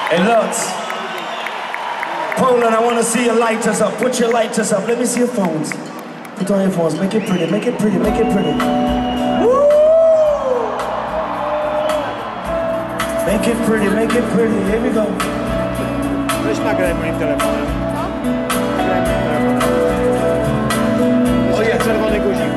Hey, Lutz. Poland, I want to see your lighters up. Put your lighters up. Let me see your phones. Put on your phones. Make it pretty. Make it pretty. Make it pretty. Woo! Make it pretty. Make it pretty. Here we go. Weź nagraj moim telefonem. Nagraj moim telefonem. O, jest czerwony guzik.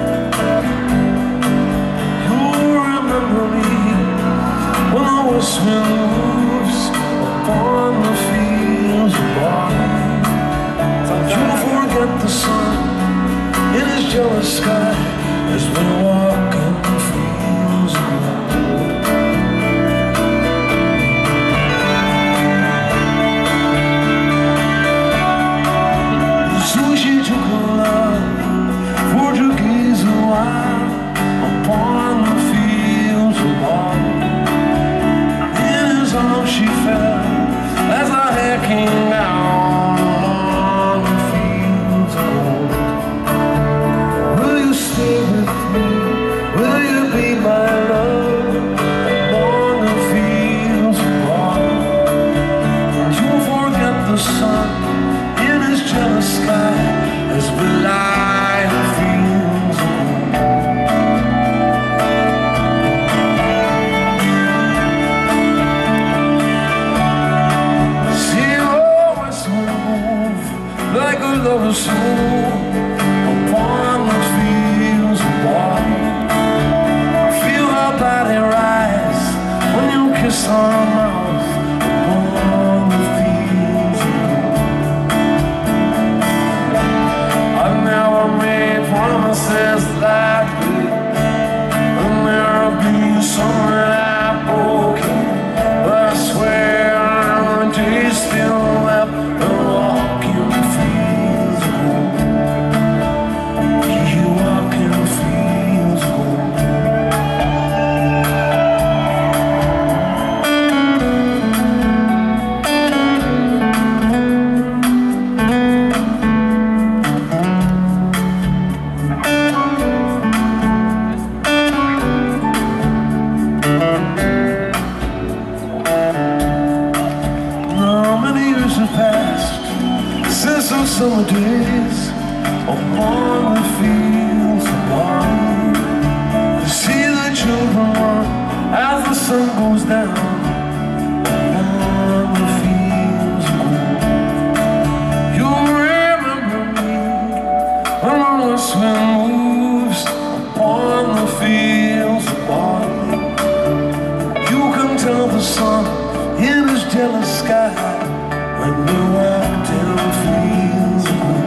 You remember me when I was moves upon the fields of barley. You forget the sun in his jealous sky as we walk in the fields of barley. Sushi took a love, Portuguese a while upon the fields of barley. In his arms she fell as our hair came down on the fields of gold. Will you stay with me? Will you be my love upon the fields of barley? Don't forget the sun in his jealous sky as we lie in fields of gold. See you always move like a lover's soul upon the fields of barley. Feel her body rise when you kiss her mouth upon the fields of gold. I've never made promises that big, and there have been some that I've broken, but I swear I'm still left and walking the fields of gold. You walk in the fields of gold. Now many years have passed since those summer days upon the fields of barley. You see the children run as the sun goes down upon the fields of gold. You remember me when the west wind moves upon the fields of barley. You can tell the sun in his jealous sky when we walked in the fields of gold.